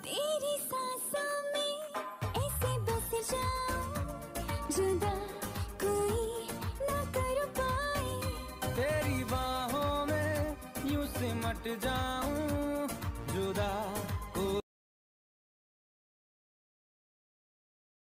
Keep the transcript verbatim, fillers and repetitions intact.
तेरी सांसों में ऐसे बस जाऊं, जुदा कोई ना कर पाए। तेरी बाहों में यूं सिमट जाऊं,